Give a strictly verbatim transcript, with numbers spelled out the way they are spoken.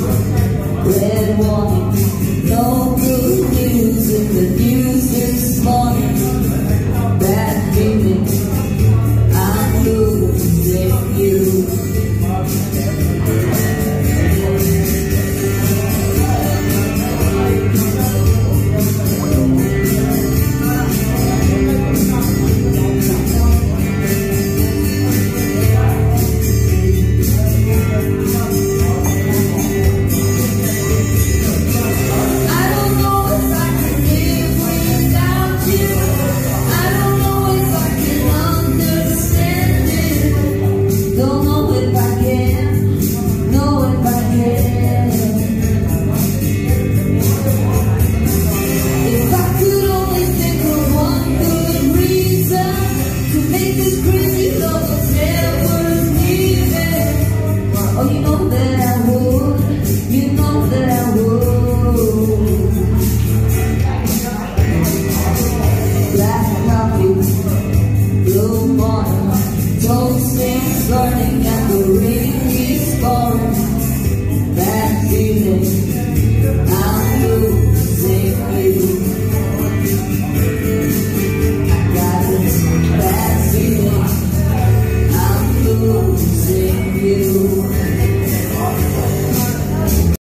Red warning, no good news in the news this morning. Bad feeling, I'm losing you. Oh, you know that I would, you know that I would. Black coffee.